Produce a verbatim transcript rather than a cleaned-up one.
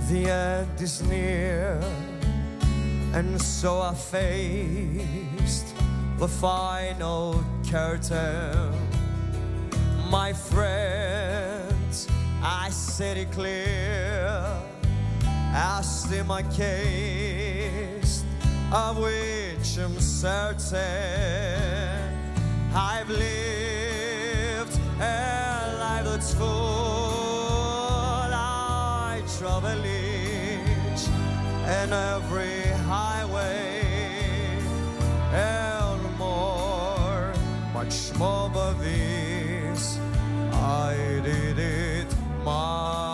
The end is near, and so I faced the final curtain. My friends, I said it clear, I state my case, of which I'm certain. I've lived a life that's full. I travel each and every highway and more, much more, but this I did it my